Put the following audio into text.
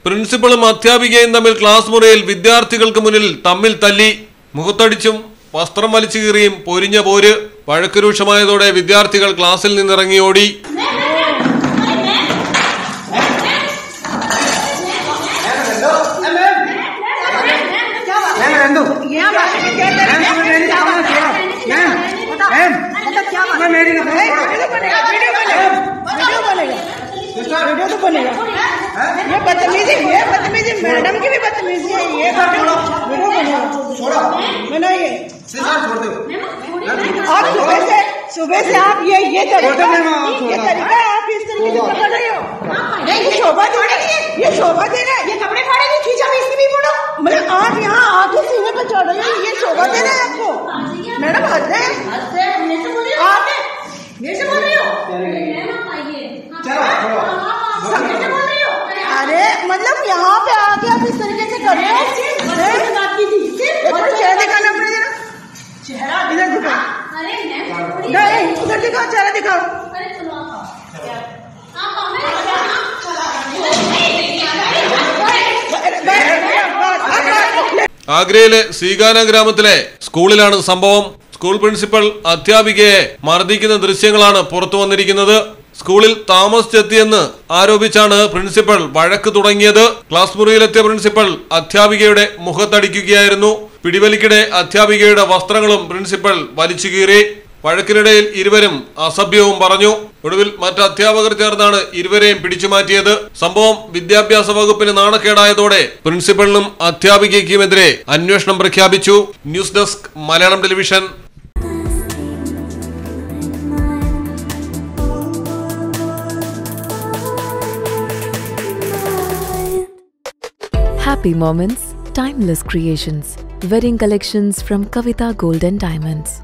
പ്രിൻസിപ്പളും അധ്യാപികയും തമ്മിൽ ക്ലാസ് മുറിയിൽ വിദ്യാർത്ഥികൾക്ക് മുന്നിൽ തമ്മിൽ തല്ലി. മുഖത്തടിച്ചും വസ്ത്രം വലിച്ചു കീറിയും പൊരിഞ്ഞ പോര്. വഴക്ക് രൂക്ഷമായതോടെ വിദ്യാർത്ഥികൾ ക്ലാസ്സിൽ നിന്നിറങ്ങി ഓടി. वीडियो तो बनेगा। ये बदतमीजी मैडम की भी बदतमीजी है। ये वीडियो बनेगा। बनाइए। आप सुबह से आप ये तरीका आप इस तरीके से पकड़ रहे हो। नहीं ये शोभा दे रहा है। ये शोभा दे रहा है। ये कपड़े फाड़े नहीं खींचा इसकी भी फोटो। मतलब आप यहाँ आके सीने पर चढ़ रहे हो। ये शोभा दे रहा है आपको। मैडम हद है। आप मेरे से बोल रहे हो। अरे मतलब यहाँ पे आके आप इस तरीके से कर रहे हो। चेहरा दिखाना पड़ेगा ना। चेहरा इधर दिखाओ। नहीं उधर दिखाओ चेहरा दिखाओ। ആഗ്രയിലെ സീഗാന ഗ്രാമത്തിലെ സ്കൂളിലാണ് സംഭവം. സ്കൂൾ പ്രിൻസിപ്പൽ അധ്യാപികയെ മർദ്ദിക്കുന്ന ദൃശ്യങ്ങളാണ് പുറത്തു വന്നിരിക്കുന്നത്. സ്കൂളിൽ താമസിച്ചെത്തിയെന്ന് ആരോപിച്ചാണ് പ്രിൻസിപ്പൽ വഴക്ക് തുടങ്ങിയത്. Class മുറിയിലെത്തിയ principal അധ്യാപികയുടെ മുഖത്തടിക്കുകയായിരുന്നു. പിടിവലിക്കിടെ അധ്യാപികയുടെ വസ്ത്രങ്ങളും പ്രിൻസിപ്പൽ വലിച്ചു കീറി. വഴക്കിനിടയിൽ ഇരുവരും അസഭ്യവും പറഞ്ഞു. ഒടുവിൽ മറ്റ് അധ്യാപകർ ചേർന്നാണ് ഇരുവരെയും പിടിച്ചുമാറ്റിയത്. സംഭവം വിദ്യാഭ്യാസ വകുപ്പിന് നാണക്കേടായതോടെ പ്രിൻസിപ്പലിനും അധ്യാപികയ്ക്കുമെതിരെ അന്വേഷണം പ്രഖ്യാപിച്ചു. News desk Malayalam television. Happy moments, timeless creations. Wedding collections from Kavita Gold and Diamonds.